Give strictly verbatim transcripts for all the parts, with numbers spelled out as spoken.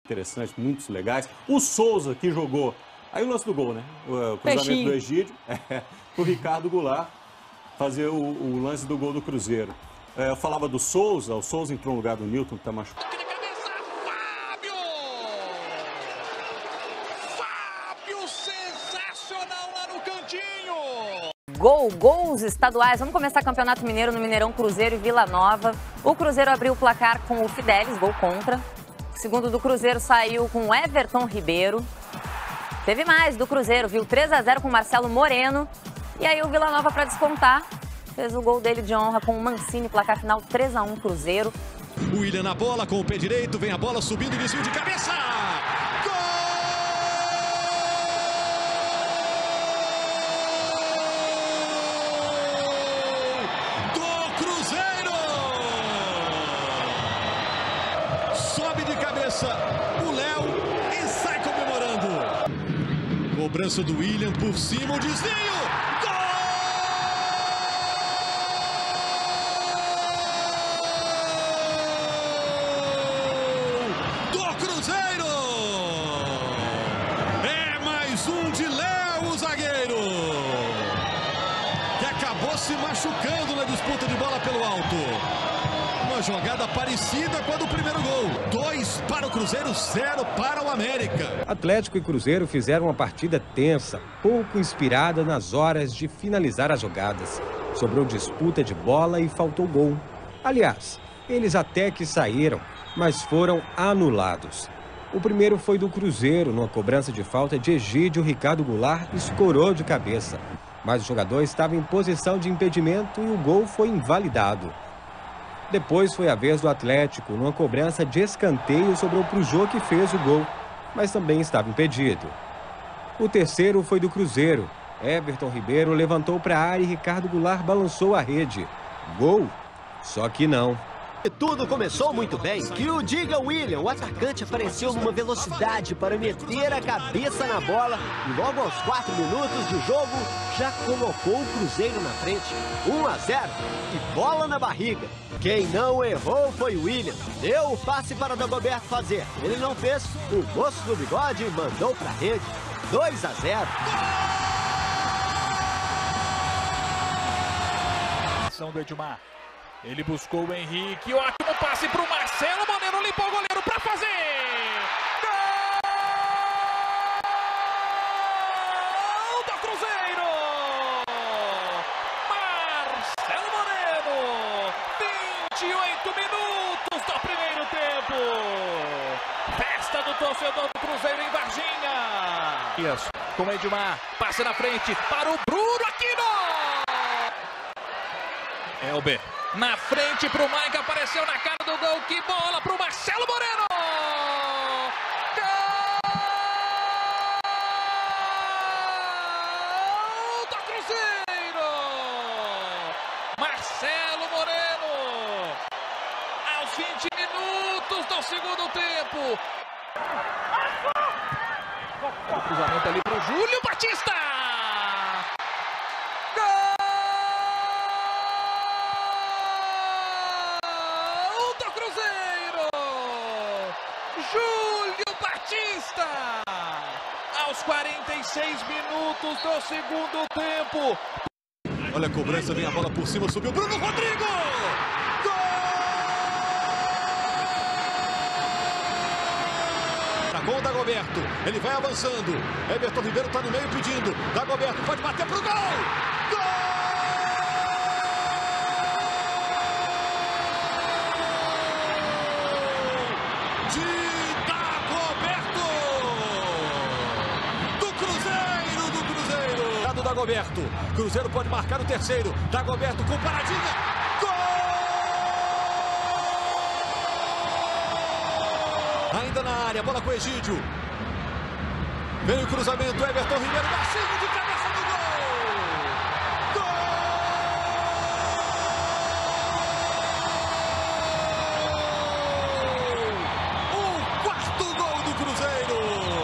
Interessantes, muitos legais. O Souza, que jogou. Aí o lance do gol, né? O cruzamento Peixinho. do Egídio. É, o Ricardo Goulart fazer o, o lance do gol do Cruzeiro. É, eu falava do Souza. O Souza entrou no lugar do Newton, que tá machucado. Fábio! Fábio, sensacional lá no cantinho! Gol, gols estaduais. Vamos começar Campeonato Mineiro no Mineirão, Cruzeiro e Vila Nova. O Cruzeiro abriu o placar com o Fidelis, gol contra. O segundo do Cruzeiro saiu com o Everton Ribeiro. Teve mais do Cruzeiro, viu? três a zero com o Marcelo Moreno. E aí o Vila Nova, para descontar, fez o gol dele de honra com o Mancini, placar final três a um Cruzeiro. O William na bola com o pé direito, vem a bola subindo, desvio de cabeça! Sobe de cabeça o Léo e sai comemorando. Cobrança do William por cima, o desvio. Gol! Do Cruzeiro! É mais um de Léo, o zagueiro, que acabou se machucando na disputa de bola pelo alto. Uma jogada parecida com a do primeiro gol. Dois para o Cruzeiro, zero para o América. Atlético e Cruzeiro fizeram uma partida tensa, pouco inspirada nas horas de finalizar as jogadas. Sobrou disputa de bola e faltou gol. Aliás, eles até que saíram, mas foram anulados. O primeiro foi do Cruzeiro, numa cobrança de falta de Egídio. Ricardo Goulart escorou de cabeça, mas o jogador estava em posição de impedimento e o gol foi invalidado. Depois foi a vez do Atlético, numa cobrança de escanteio, sobrou para o Jô, que fez o gol, mas também estava impedido. O terceiro foi do Cruzeiro. Everton Ribeiro levantou para a área e Ricardo Goulart balançou a rede. Gol? Só que não. Tudo começou muito bem. Que o diga William, o atacante apareceu numa velocidade para meter a cabeça na bola e logo aos quatro minutos de jogo já colocou o Cruzeiro na frente. um a zero e bola na barriga. Quem não errou foi o William. Deu o passe para Dagoberto fazer. Ele não fez. O moço do bigode mandou para a rede. dois a zero. Ação do Edmar. Ele buscou o Henrique, ótimo passe para o Marcelo Moreno, limpou o goleiro para fazer! Gol do Cruzeiro! Marcelo Moreno, vinte e oito minutos do primeiro tempo! Festa do torcedor do Cruzeiro em Varginha! Isso, com o Edmar, passe na frente para o Bruno Aquino! Elber. Na frente para o Mike, apareceu na cara do gol. Que bola para o Marcelo Moreno! Gol do Cruzeiro! Marcelo Moreno! Aos vinte minutos do segundo tempo. O cruzamento ali para o Júlio Batista! Júlio Batista! Aos quarenta e seis minutos do segundo tempo. Olha a cobrança, vem a bola por cima, subiu Bruno Rodrigo! Gol! Na gol Dagoberto, ele vai avançando. Everton Ribeiro está no meio pedindo. Dagoberto pode bater pro gol! Gol! Dagoberto, Cruzeiro pode marcar o terceiro. Dagoberto com paradinha. Gol! Ainda na área, bola com o Egídio. Vem o cruzamento, Everton Ribeiro, baixinho de cabeça do gol! Gol! O quarto gol do Cruzeiro!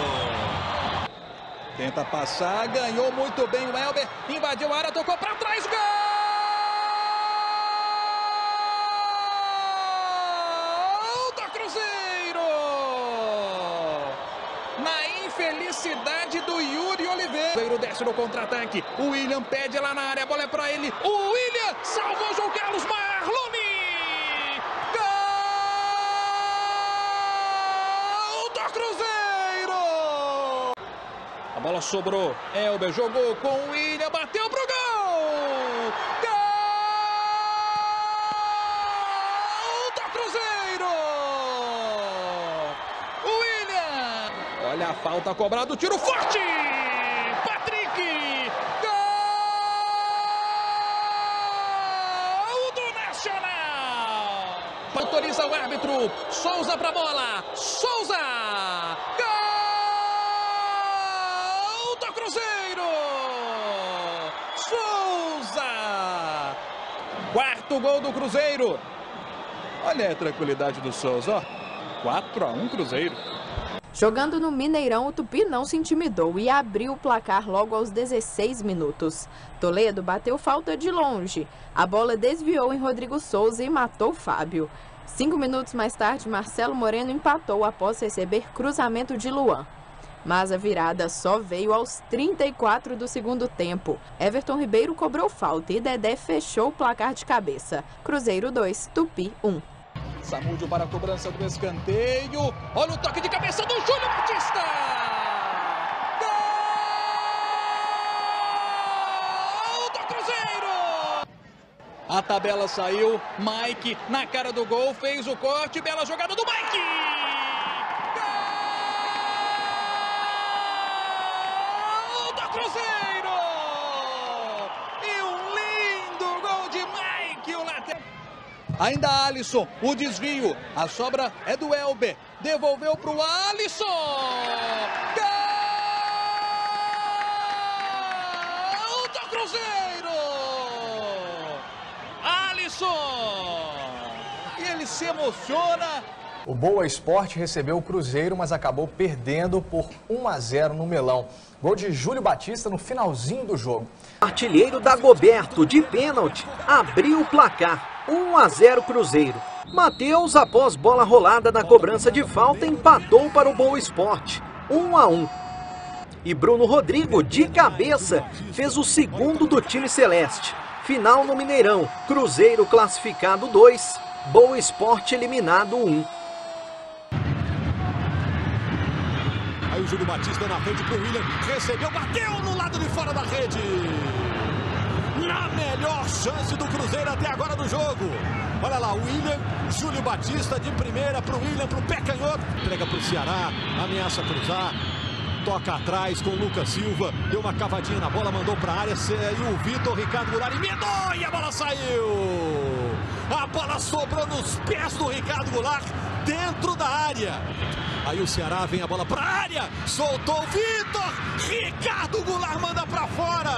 Tenta passar, ganhou muito bem o Elber, invadiu a área, tocou para trás, gol do Cruzeiro! na infelicidade do Yuri Oliveira. O Cruzeiro desce no contra-ataque. O William pede lá na área, a bola é pra ele. O William salvou o João Carlos Marloni. Gol do Cruzeiro. A bola sobrou. Elber jogou com o William, bateu pro gol. Gol do Cruzeiro. O William. Olha a falta cobrada, tiro forte. Patrick. Gol do Nacional. Autoriza o árbitro. Souza pra bola. Souza. Cruzeiro! Souza! Quarto gol do Cruzeiro. Olha a tranquilidade do Souza, ó. quatro a um Cruzeiro. Jogando no Mineirão, o Tupi não se intimidou e abriu o placar logo aos dezesseis minutos. Toledo bateu falta de longe. A bola desviou em Rodrigo Souza e matou Fábio. Cinco minutos mais tarde, Marcelo Moreno empatou após receber cruzamento de Luan. Mas a virada só veio aos trinta e quatro do segundo tempo. Everton Ribeiro cobrou falta e Dedé fechou o placar de cabeça. Cruzeiro dois, Tupi um. Samúdio para a cobrança do escanteio. Olha o toque de cabeça do Júlio Batista. Gol do Cruzeiro. A tabela saiu. Mike na cara do gol, fez o corte. Bela jogada do Mike. Cruzeiro! E um lindo gol de Mike, o lateral. Ainda Alisson, o desvio. A sobra é do Elber. Devolveu para o Alisson. Gol do Cruzeiro! Alisson! E ele se emociona. O Boa Esporte recebeu o Cruzeiro, mas acabou perdendo por um a zero no Melão. Gol de Júlio Batista no finalzinho do jogo. Artilheiro Dagoberto, de pênalti, abriu o placar. um a zero Cruzeiro. Matheus, após bola rolada na cobrança de falta, empatou para o Boa Esporte. um a um. E Bruno Rodrigo, de cabeça, fez o segundo do time celeste. Final no Mineirão. Cruzeiro classificado dois, Boa Esporte eliminado um. Aí o Júlio Batista na frente pro William, recebeu, bateu no lado de fora da rede. Na melhor chance do Cruzeiro até agora no jogo. Olha lá, o William, Júlio Batista de primeira pro William, pro pé canhoto. Entrega pro Ceará, ameaça cruzar. Toca atrás com o Lucas Silva, deu uma cavadinha na bola, mandou pra área, e o Vitor Ricardo Goulart emendou e a bola saiu. A bola sobrou nos pés do Ricardo Goulart, dentro da área. Aí o Ceará vem a bola pra área, soltou o Vitor, Ricardo Goulart manda pra fora.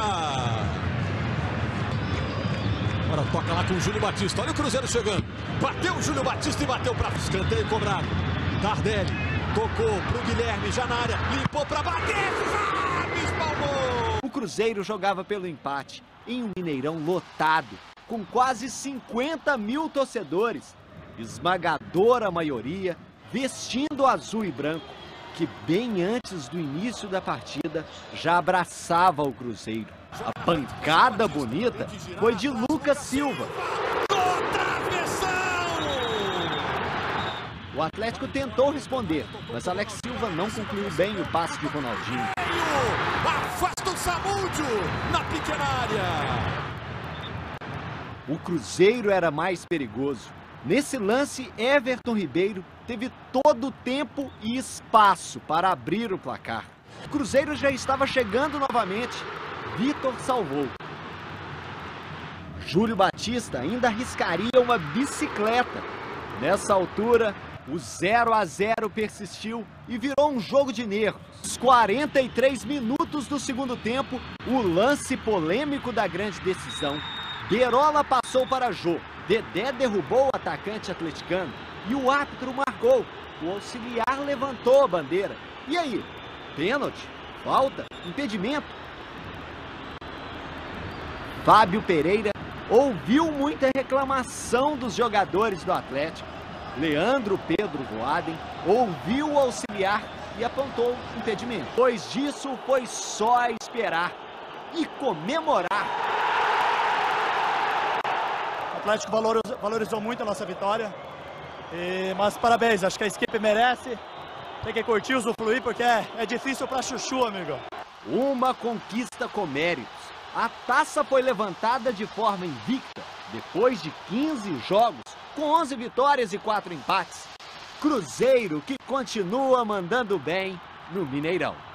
Agora toca lá com o Júlio Batista, olha o Cruzeiro chegando. Bateu o Júlio Batista e bateu pra escanteio cobrado. Tardelli. Tocou pro Guilherme, já na área, limpou pra bater, Fábio espalmou! O Cruzeiro jogava pelo empate em um Mineirão lotado, com quase cinquenta mil torcedores, esmagadora maioria, vestindo azul e branco, que bem antes do início da partida já abraçava o Cruzeiro. A pancada bonita foi de Lucas Silva. O Atlético tentou responder, mas Alex Silva não concluiu bem o passe de Ronaldinho. Afasta o Samúdio na pequena área. O Cruzeiro era mais perigoso. Nesse lance, Everton Ribeiro teve todo o tempo e espaço para abrir o placar. O Cruzeiro já estava chegando novamente. Vitor salvou. Júlio Batista ainda arriscaria uma bicicleta. Nessa altura, o zero a zero persistiu e virou um jogo de nervos. Aos quarenta e três minutos do segundo tempo, o lance polêmico da grande decisão. Berola passou para Jô, Dedé derrubou o atacante atleticano e o árbitro marcou. O auxiliar levantou a bandeira. E aí? Pênalti? Falta? Impedimento? Fábio Pereira ouviu muita reclamação dos jogadores do Atlético. Leandro Pedro Voaden ouviu o auxiliar e apontou impedimento. Depois disso, foi só esperar e comemorar. O Atlético valorizou, valorizou muito a nossa vitória, e, mas parabéns, acho que a equipe merece. Tem que curtir, usufruir, porque é, é difícil para chuchu, amigo. Uma conquista com méritos. A taça foi levantada de forma invicta, depois de quinze jogos, com onze vitórias e quatro empates. Cruzeiro que continua mandando bem no Mineirão.